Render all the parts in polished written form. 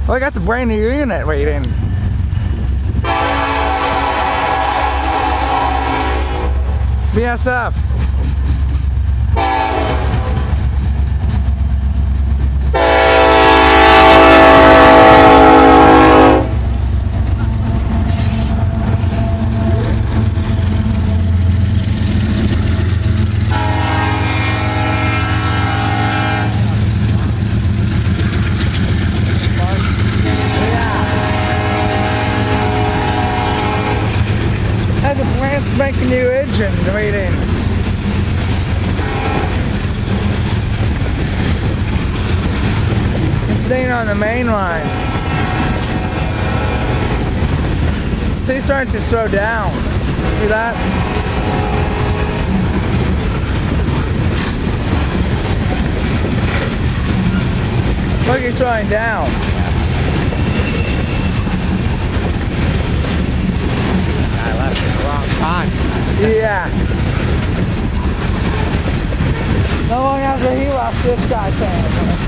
Oh, I got the brand new unit waiting. BSF. Has a brand spanking new engine waiting. It's staying on the main line. See, he's starting to slow down. See that? Look, he's slowing down. I left at the wrong time. Yeah. Not long after he left, this guy came.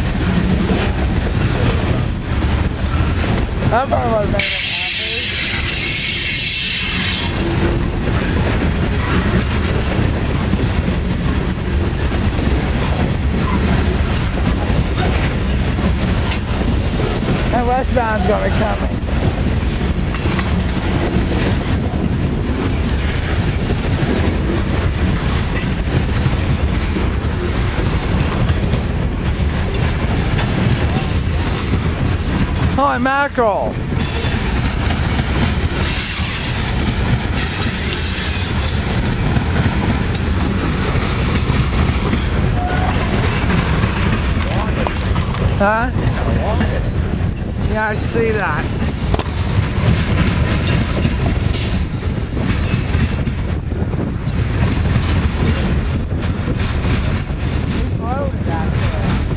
That probably would have made him happy. That westbound's gonna be coming. Holy mackerel! Huh? Yeah, I see that. He's loaded out there.